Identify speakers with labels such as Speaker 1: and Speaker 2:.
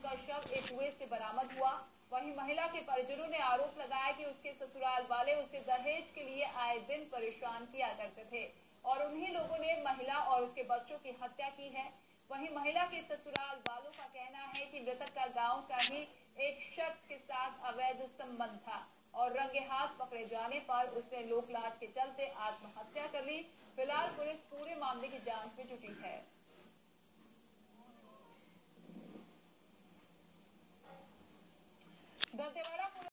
Speaker 1: उसका शव एक कुएं से बरामद हुआ। वहीं महिला के परिजनों ने आरोप लगाया कि उसके ससुराल वाले उसे दहेज के लिए आए दिन परेशान किया करते थे और उन्हीं लोगों ने महिला और उसके बच्चों की हत्या की है। वहीं महिला के ससुराल वालों का कहना है कि मृतक का गांव का ही एक शख्स के साथ अवैध संबंध था और रंगे हाथ पकड़े जाने पर उसने लोकलाज के चलते आत्महत्या कर ली। फिलहाल पुलिस पूरे मामले की जांच में जुटी है। दंतेवाड़ा